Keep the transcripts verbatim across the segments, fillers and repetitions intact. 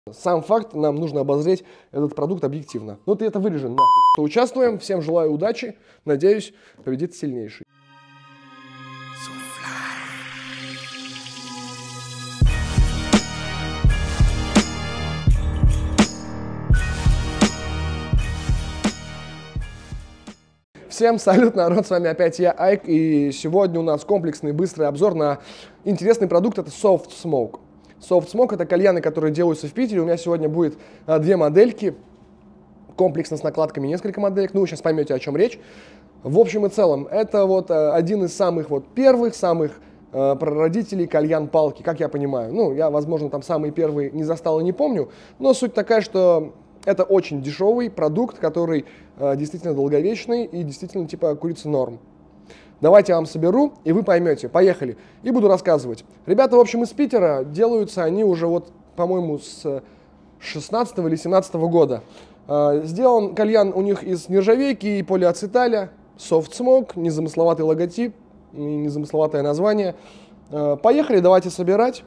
Сам факт, нам нужно обозреть этот продукт объективно. Ну ты это вырежи нахуй. Участвуем, всем желаю удачи, надеюсь, победит сильнейший. Всем салют, народ, с вами опять я, Айк, и сегодня у нас комплексный быстрый обзор на интересный продукт, это Soft Smoke. Soft Smoke — это кальяны, которые делаются в Питере. У меня сегодня будет а, две модельки, комплексно с накладками несколько моделек, ну вы сейчас поймете, о чем речь. В общем и целом, это вот а, один из самых вот первых, самых а, прародителей кальян-палки, как я понимаю. Ну, я, возможно, там самые первые не застал и не помню, но суть такая, что это очень дешевый продукт, который э, действительно долговечный и действительно типа курица норм. Давайте я вам соберу, и вы поймете. Поехали. И буду рассказывать. Ребята, в общем, из Питера. Делаются они уже, вот, по-моему, с шестнадцатого или семнадцатого года. Э, сделан кальян у них из нержавейки и полиацеталя. Soft Smoke, незамысловатый логотип, незамысловатое название. Э, поехали, давайте собирать.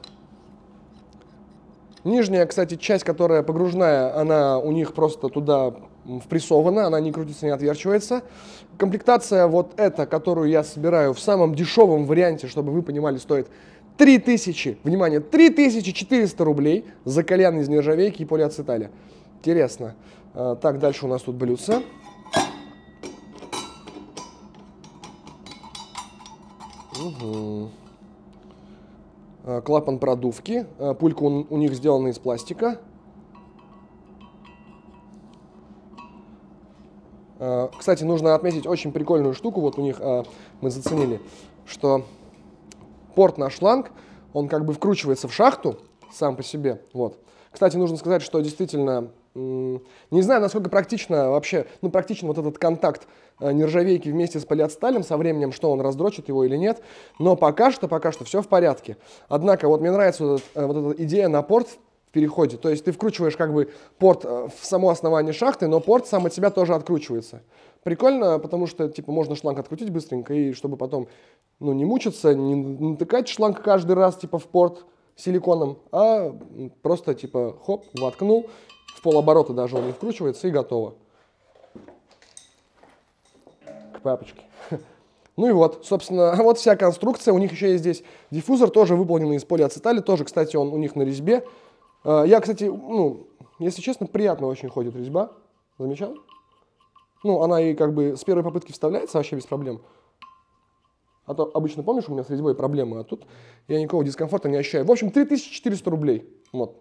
Нижняя, кстати, часть, которая погружная, она у них просто туда впрессована, она не крутится, не отверчивается. Комплектация вот эта, которую я собираю в самом дешевом варианте, чтобы вы понимали, стоит три тысячи, внимание, три тысячи четыреста рублей за кальян из нержавейки и полиацеталя. Интересно. Так, дальше у нас тут блюдца. Угу. Клапан продувки, пулька у, у них сделана из пластика. Кстати, нужно отметить очень прикольную штуку, вот у них мы заценили, что порт на шланг, он как бы вкручивается в шахту сам по себе. Вот. Кстати, нужно сказать, что действительно, не знаю, насколько практично вообще, ну практичен вот этот контакт нержавейки вместе с полиацеталем со временем, что он раздрочит его или нет, но пока что, пока что все в порядке. Однако вот мне нравится вот, этот, вот эта идея на порт в переходе, то есть ты вкручиваешь как бы порт в само основание шахты, но порт сам от себя тоже откручивается. Прикольно, потому что типа можно шланг открутить быстренько, и чтобы потом ну, не мучиться, не натыкать шланг каждый раз типа в порт силиконом, а просто типа хоп, воткнул, в полоборота даже он не вкручивается и готово. К папочке. Ну и вот, собственно, вот вся конструкция. У них еще есть здесь диффузор, тоже выполненный из полиацеталя, тоже, кстати, он у них на резьбе. Я, кстати, ну, если честно, приятно очень ходит резьба. Замечал? Ну, она и как бы с первой попытки вставляется вообще без проблем. А то обычно, помнишь, у меня с резьбой проблемы, а тут я никакого дискомфорта не ощущаю. В общем, три тысячи четыреста рублей. Вот.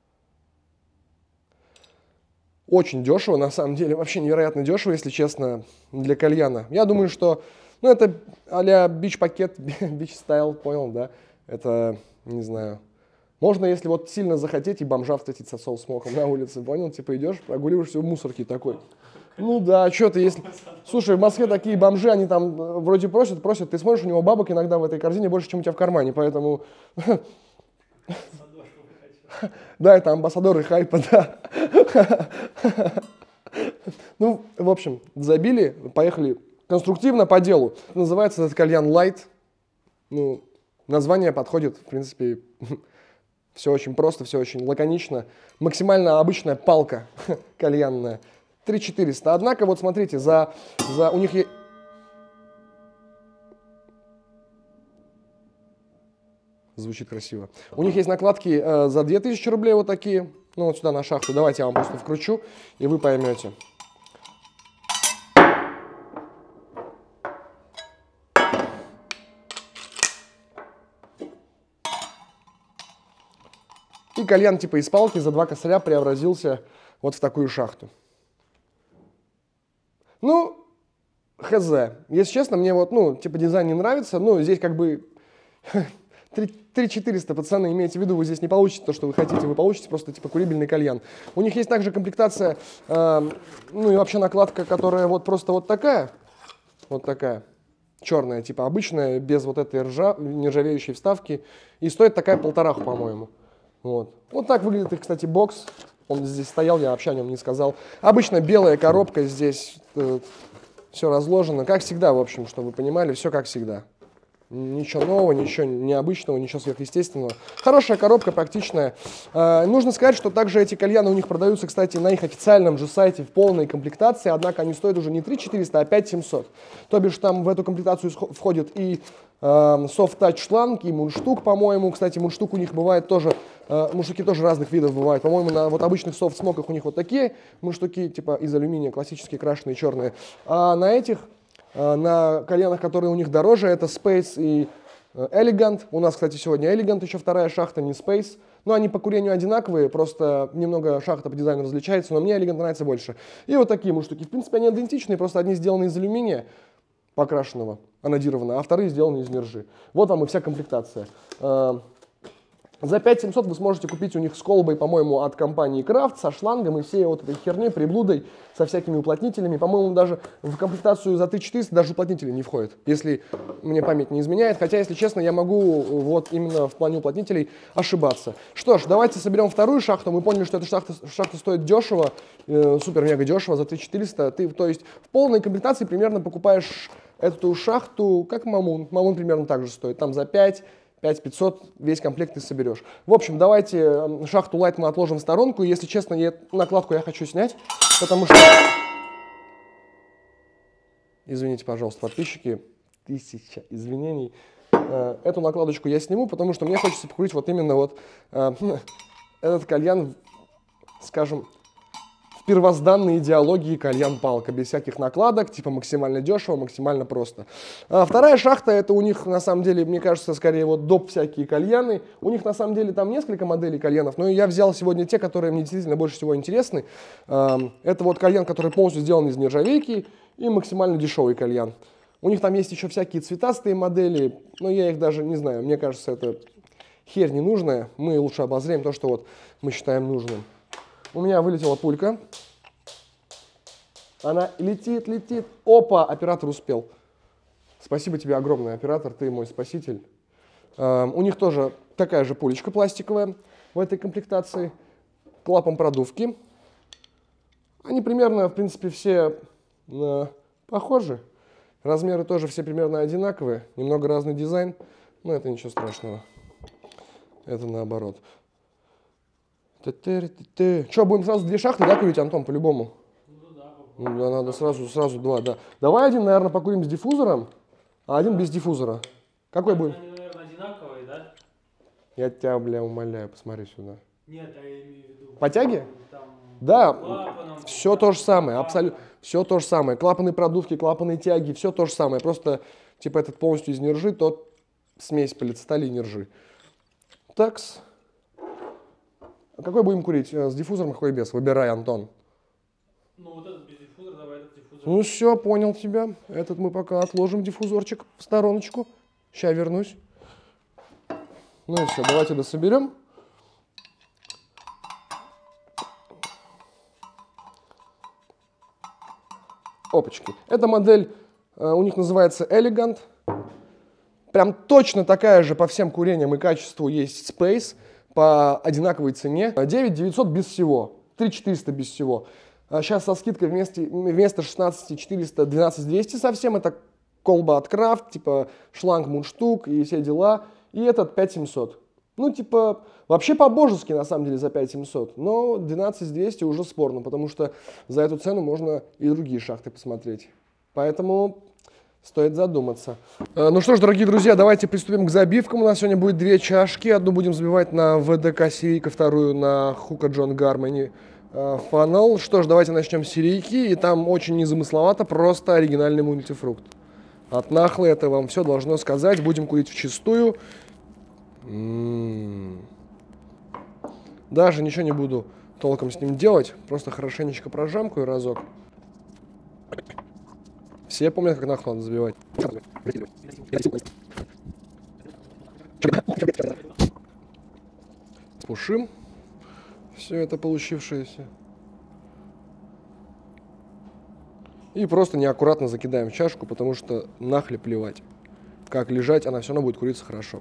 Очень дешево, на самом деле, вообще невероятно дешево, если честно, для кальяна. Я думаю, что, ну, это а-ля бич-пакет, бич-стайл, понял, да? Это, не знаю, можно, если вот сильно захотеть, и бомжа встретить со Soft Smoke на улице, понял? Типа идешь, прогуливаешься в мусорке такой. Ну да, что ты, если... Слушай, в Москве такие бомжи, они там вроде просят, просят, ты смотришь, у него бабок иногда в этой корзине больше, чем у тебя в кармане, поэтому... Да, это амбассадоры хайпа, да. Ну, в общем, забили, поехали конструктивно по делу. Называется этот кальян Light. Ну, название подходит, в принципе, все очень просто, все очень лаконично. Максимально обычная палка кальянная. три тысячи четыреста. Однако, вот смотрите, за, за у них есть... Звучит красиво. У них есть накладки э, за две тысячи рублей вот такие. Ну, вот сюда на шахту. Давайте я вам просто вкручу, и вы поймете. И кальян типа из палки за два косаря преобразился вот в такую шахту. Ну, хз. Если честно, мне вот, ну, типа дизайн не нравится. Ну, здесь как бы... три тысячи четыреста, пацаны, имейте в виду, вы здесь не получите то, что вы хотите, вы получите просто типа курибельный кальян. У них есть также комплектация, э, ну и вообще накладка, которая вот просто вот такая, вот такая, черная, типа обычная, без вот этой ржа, нержавеющей вставки, и стоит такая полтораху, по-моему. Вот. Вот так выглядит их, кстати, бокс, он здесь стоял, я вообще о нем не сказал. Обычно белая коробка, здесь э, все разложено, как всегда, в общем, чтобы вы понимали, все как всегда. Ничего нового, ничего необычного, ничего сверхъестественного. Хорошая коробка, практичная. Э, нужно сказать, что также эти кальяны у них продаются, кстати, на их официальном же сайте в полной комплектации, однако они стоят уже не три тысячи четыреста, а пять тысяч семьсот. То бишь там в эту комплектацию входит и э, Soft Touch шланг, и мундштук, по-моему. Кстати, мундштук у них бывает тоже, э, мундштуки тоже разных видов бывают. По-моему, на вот обычных Soft Smoke'ах у них вот такие мундштуки, типа из алюминия, классические, крашеные, черные. А на этих... На кальянах, которые у них дороже, это Space и Elegant. У нас, кстати, сегодня Elegant, еще вторая шахта, не Space. Но они по курению одинаковые, просто немного шахта по дизайну различается, но мне Elegant нравится больше. И вот такие мундштуки. В принципе, они идентичные, просто одни сделаны из алюминия покрашенного, анодированного, а вторые сделаны из нержи. Вот вам и вся комплектация. За пять тысяч семьсот вы сможете купить у них с колбой, по-моему, от компании Крафт, со шлангом и всей вот этой херней, приблудой, со всякими уплотнителями. По-моему, даже в комплектацию за три тысячи четыреста даже уплотнители не входят, если мне память не изменяет. Хотя, если честно, я могу вот именно в плане уплотнителей ошибаться. Что ж, давайте соберем вторую шахту. Мы поняли, что эта шахта, шахта стоит дешево, э, супер-мега дешево, за три тысячи четыреста. Ты, то есть в полной комплектации примерно покупаешь эту шахту, как Мамун. Мамун примерно так же стоит, там за пять пять тысяч пятьсот весь комплект ты соберешь. В общем, давайте шахту Light мы отложим в сторонку. Если честно, я, накладку я хочу снять, потому что... Извините, пожалуйста, подписчики, тысяча извинений. Эту накладочку я сниму, потому что мне хочется покурить вот именно вот этот кальян, скажем, в первозданной идеологии кальян-палка, без всяких накладок, типа максимально дешево, максимально просто. А вторая шахта, это у них, на самом деле, мне кажется, скорее вот доп. Всякие кальяны. У них, на самом деле, там несколько моделей кальянов, но я взял сегодня те, которые мне действительно больше всего интересны. Это вот кальян, который полностью сделан из нержавейки, и максимально дешевый кальян. У них там есть еще всякие цветастые модели, но я их даже не знаю, мне кажется, это херь ненужная. Мы лучше обозрем то, что вот мы считаем нужным. У меня вылетела пулька. Она летит, летит. Опа, оператор успел. Спасибо тебе огромное, оператор, ты мой спаситель. Uh, у них тоже такая же пулечка пластиковая в этой комплектации. Клапан продувки. Они примерно, в принципе, все uh, похожи. Размеры тоже все примерно одинаковые. Немного разный дизайн, но это ничего страшного. Это наоборот. Что, будем сразу две шахты, да, курить, Антон, по-любому? Ну, да, надо сразу, сразу два, да. Давай один, наверное, покурим с диффузором, а один без диффузора. Какой будем? Они, наверное, одинаковые, да? Я тебя, бля, умоляю, посмотри сюда. Нет, я имею в виду... По тяге? Там, да, клапаном, все то же самое, абсолютно. Все то же самое. Клапаны продувки, клапаны тяги, все то же самое. Просто, типа, этот полностью из нержи, тот смесь полицетали и нержи. Такс. А какой будем курить? С диффузором, какой без? Выбирай, Антон. Ну, вот этот без диффузора, давай этот диффузор. Ну все, понял тебя. Этот мы пока отложим диффузорчик в стороночку. Сейчас вернусь. Ну и все, давайте дособерем. Опачки. Эта модель у них называется Elegant. Прям точно такая же по всем курениям и качеству есть Space. По одинаковой цене. девять тысяч девятьсот без всего. три тысячи четыреста без всего. Сейчас со скидкой вместо, вместо шестнадцать тысяч четыреста двенадцать тысяч двести совсем. Это колба от Крафт, типа шланг, мундштук и все дела. И этот пять тысяч семьсот. Ну, типа, вообще по-божески, на самом деле, за пять тысяч семьсот. Но двенадцать тысяч двести уже спорно, потому что за эту цену можно и другие шахты посмотреть. Поэтому стоит задуматься. Ну что ж, дорогие друзья, давайте приступим к забивкам. У нас сегодня будет две чашки. Одну будем забивать на ви ди кей серийка, вторую на Hookah John Garmany Funnel. Что ж, давайте начнем с серийки. И там очень незамысловато, просто оригинальный мультифрукт. От Нахлы это вам все должно сказать. Будем курить вчистую. М-м-м. Даже ничего не буду толком с ним делать. Просто хорошенечко прожамкаю разок. Все помнят, как Нахлу надо забивать. Спушим все это получившееся. И просто неаккуратно закидаем в чашку, потому что нахле плевать. Как лежать, она все равно будет куриться хорошо.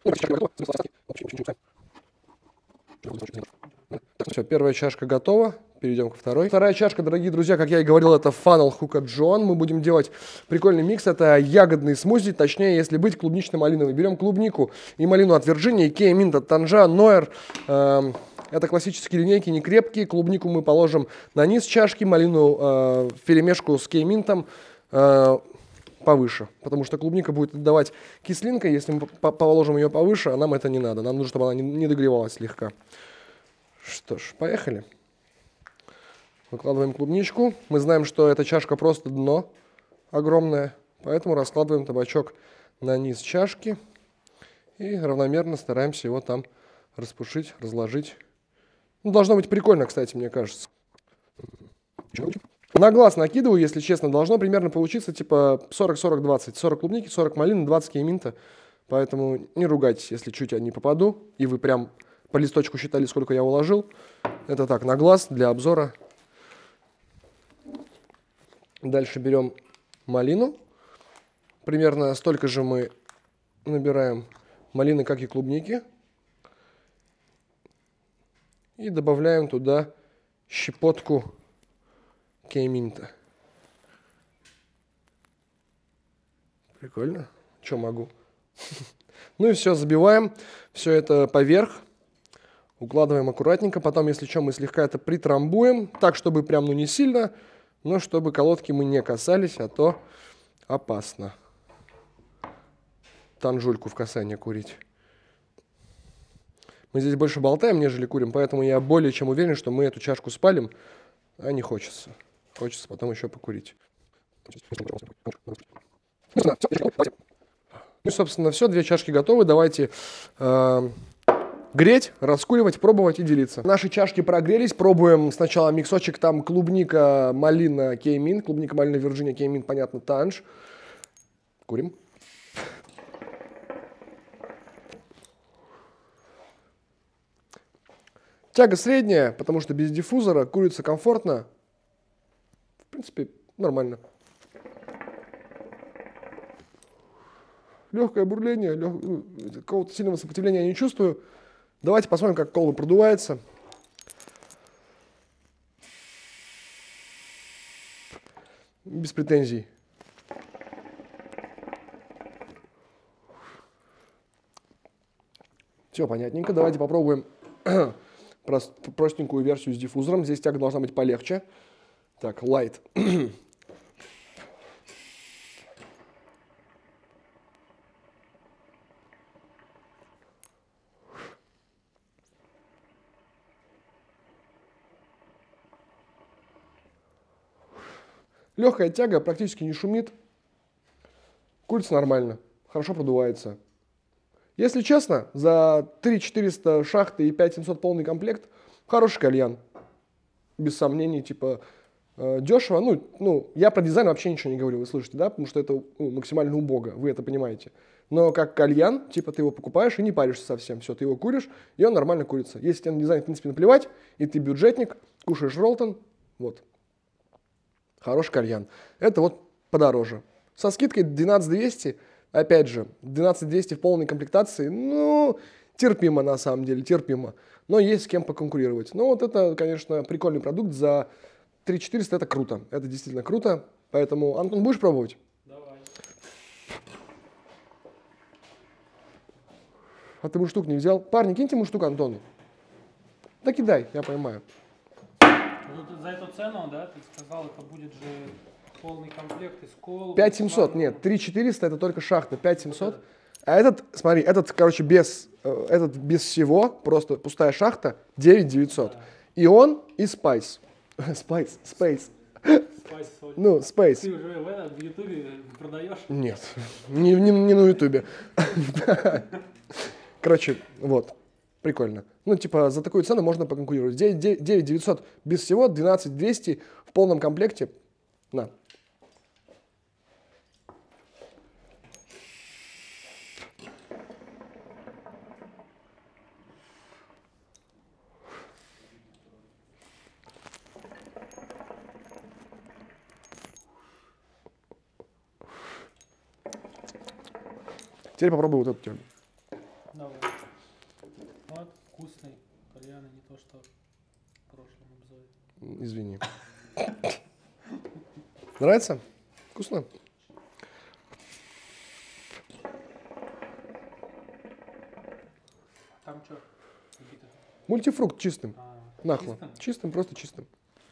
Все, первая чашка готова. Перейдем ко второй. Вторая чашка, дорогие друзья, как я и говорил, это Funnel Hookah John. Мы будем делать прикольный микс. Это ягодный смузи, точнее, если быть, клубнично-малиновый. Берем клубнику и малину от Virginia, Кей Минт от Танжа, Ноэр. Эм, это классические линейки, не крепкие. Клубнику мы положим на низ чашки, малину э, в перемешку с Кей Минтом э, повыше. Потому что клубника будет отдавать кислинкой. Если мы положим ее повыше, а нам это не надо. Нам нужно, чтобы она не, не догревалась слегка. Что ж, поехали. Выкладываем клубничку. Мы знаем, что эта чашка просто дно огромное, поэтому раскладываем табачок на низ чашки и равномерно стараемся его там распушить, разложить. Ну, должно быть прикольно, кстати, мне кажется. На глаз накидываю, если честно, должно примерно получиться типа сорок сорок двадцать. сорок клубники, сорок малины, двадцать кейминта. Поэтому не ругайтесь, если чуть я не попаду, и вы прям по листочку считали, сколько я уложил. Это так, на глаз, для обзора. Дальше берем малину. Примерно столько же мы набираем малины, как и клубники. И добавляем туда щепотку кейминта. Прикольно. Что могу? Ну и все, забиваем все это поверх. Укладываем аккуратненько. Потом, если что, мы слегка это притрамбуем. Так, чтобы прям, ну, не сильно. Но чтобы колодки мы не касались, а то опасно. Танжульку в касание курить. Мы здесь больше болтаем, нежели курим, поэтому я более чем уверен, что мы эту чашку спалим, а не хочется. Хочется потом еще покурить. Ну и, собственно, все. Две чашки готовы. Давайте э, греть, раскуривать, пробовать и делиться. Наши чашки прогрелись. Пробуем сначала миксочек. Там клубника, малина, кеймин. Клубника, малина, Virginia, кеймин, понятно, танж. Курим. Тяга средняя, потому что без диффузора курится комфортно. В принципе, нормально. Легкое бурление, лег... какого-то сильного сопротивления я не чувствую. Давайте посмотрим, как колба продувается. Без претензий. Все понятненько. Давайте попробуем простенькую версию с диффузором. Здесь тяга должна быть полегче. Так, light. Легкая тяга, практически не шумит. Курится нормально, хорошо продувается. Если честно, за три четыреста шахты и пять семьсот полный комплект хороший кальян. Без сомнений, типа э, дешево. Ну, ну, я про дизайн вообще ничего не говорю, вы слышите, да? Потому что это ну, максимально убого, вы это понимаете. Но как кальян, типа ты его покупаешь и не паришься совсем. Все, ты его куришь, и он нормально курится. Если тебе на дизайн, в принципе, наплевать, и ты бюджетник, кушаешь Ролтон, вот. Хороший кальян. Это вот подороже. Со скидкой двенадцать двести, опять же, двенадцать двести в полной комплектации, ну, терпимо на самом деле, терпимо. Но есть с кем поконкурировать. Но вот это, конечно, прикольный продукт. За три четыреста это круто. Это действительно круто. Поэтому, Антон, будешь пробовать? Давай. А ты муштук не взял? Парни, киньте муштук Антону. Да кидай, я поймаю. Ну, за эту цену, да, ты сказал, это будет же полный комплект из колбы. пять семьсот, нет, три четыреста это только шахта, пять семьсот. А этот, смотри, этот, короче, без, э, этот без всего, просто пустая шахта, девять девятьсот. Да. И он, и Spice. Spice, Space. Spice, ну, Space. Ты уже в, этом, в Ютубе продаешь? Нет, не, не, не на Ютубе. Короче, вот. Прикольно. Ну, типа, за такую цену можно поконкурировать. девять девятьсот без всего, двенадцать двести в полном комплекте. На. Теперь попробую вот эту тему. Давай. Вот, вкусный кальян, не то, что в прошлом обзоре. Извини. Нравится? Вкусно? Там что? Мультифрукт чистым. А, Нахло. чистым? Чистым, просто чистым.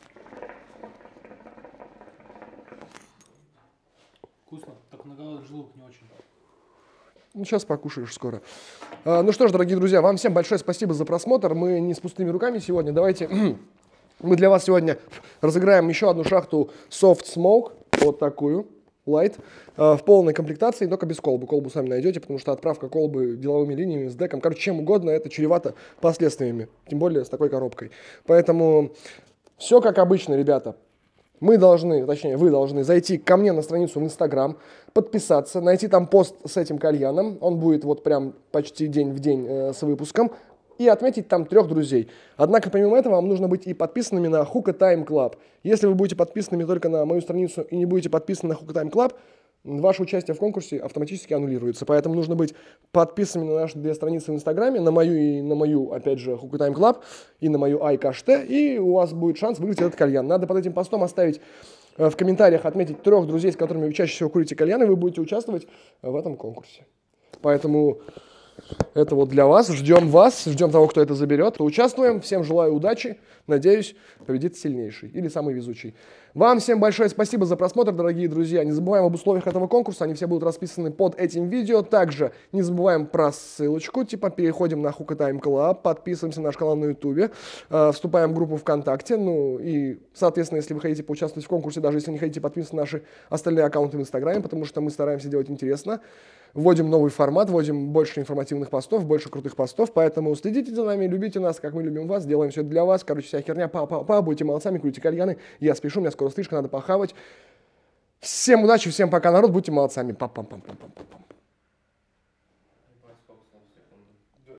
Вкусно. Так на голодный желудок не очень. Ну, сейчас покушаешь скоро. А, ну что ж, дорогие друзья, вам всем большое спасибо за просмотр. Мы не с пустыми руками сегодня. Давайте мы для вас сегодня разыграем еще одну шахту Soft Smoke. Вот такую. Light. В полной комплектации, только без колбы. Колбу сами найдете, потому что отправка колбы деловыми линиями, с деком, короче, чем угодно, это чревато последствиями. Тем более с такой коробкой. Поэтому все как обычно, ребята. Мы должны, точнее, вы должны зайти ко мне на страницу в Инстаграм, подписаться, найти там пост с этим кальяном. Он будет вот прям почти день в день э, с выпуском. И отметить там трех друзей. Однако, помимо этого, вам нужно быть и подписанными на Hookah Time Club. Если вы будете подписанными только на мою страницу и не будете подписаны на Hookah Time Club, ваше участие в конкурсе автоматически аннулируется. Поэтому нужно быть подписанными на наши две страницы в Инстаграме, на мою и на мою, опять же, Hookah Time Club, и на мою iCashT, и у вас будет шанс выиграть этот кальян. Надо под этим постом оставить в комментариях, отметить трех друзей, с которыми вы чаще всего курите кальян, и вы будете участвовать в этом конкурсе. Поэтому... это вот для вас. Ждем вас, ждем того, кто это заберет. Участвуем. Всем желаю удачи. Надеюсь, победит сильнейший или самый везучий. Вам всем большое спасибо за просмотр, дорогие друзья. Не забываем об условиях этого конкурса. Они все будут расписаны под этим видео. Также не забываем про ссылочку. Типа переходим на Hookah Time Club, подписываемся на наш канал на YouTube, э, вступаем в группу ВКонтакте. Ну и, соответственно, если вы хотите поучаствовать в конкурсе, даже если не хотите, подписываться на наши остальные аккаунты в Инстаграме, потому что мы стараемся делать интересно. Вводим новый формат, вводим больше информативных постов, больше крутых постов, поэтому следите за нами, любите нас, как мы любим вас, делаем все это для вас. Короче, вся херня, па-па-па, будьте молодцами, курите кальяны, я спешу, у меня скоро стрижка, надо похавать. Всем удачи, всем пока, народ, будьте молодцами. Па-пам-пам-пам-пам-пам.